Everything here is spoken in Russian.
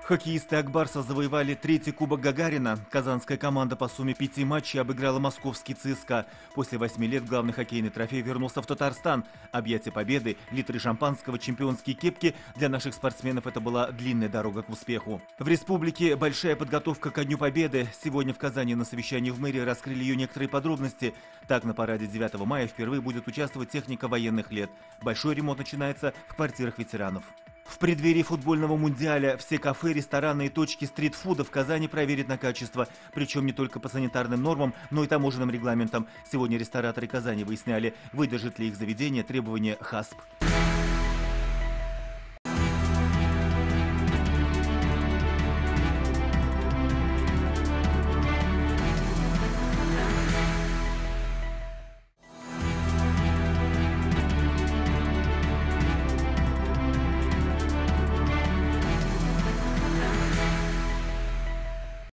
Хоккеисты Акбарса завоевали третий кубок Гагарина. Казанская команда по сумме 5 матчей обыграла московский ЦСКА. После 8 лет главный хоккейный трофей вернулся в Татарстан. Объятия победы, литры шампанского, чемпионские кепки. Для наших спортсменов это была длинная дорога к успеху. В республике большая подготовка ко Дню Победы. Сегодня в Казани на совещании в мэрии раскрыли ее некоторые подробности. Так, на параде 9 мая впервые будет участвовать техника военных лет. Большой ремонт начинается в квартирах ветеранов. В преддверии футбольного мундиаля все кафе, рестораны и точки стритфуда в Казани проверят на качество. Причем не только по санитарным нормам, но и таможенным регламентам. Сегодня рестораторы Казани выясняли, выдержит ли их заведение требования ХАСП.